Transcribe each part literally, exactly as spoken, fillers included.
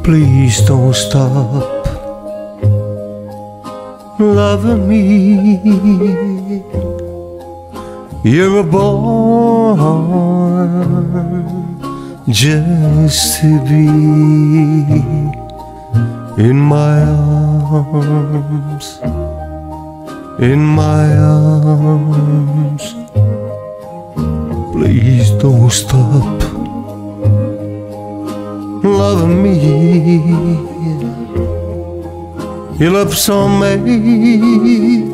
Please don't stop loving me. You were born just to be in my arms, in my arms. Please don't stop loving me. Your lips are made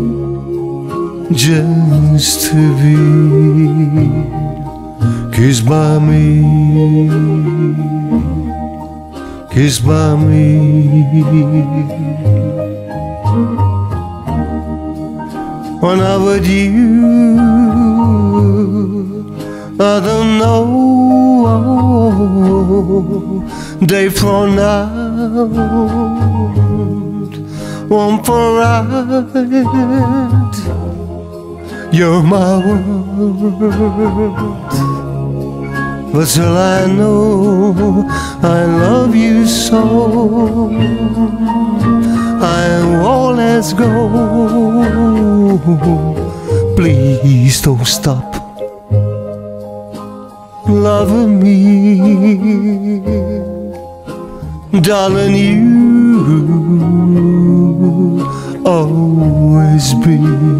just to be kissed by me, kissed by me. When I'm with you, I don't know day from now, one for right. You're my world, but still I know I love you so. I won't let go. Please don't stop loving me, darling. You always be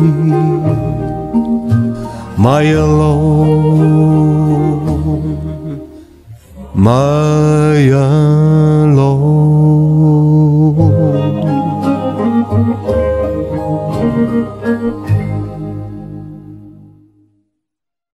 my alone, my alone.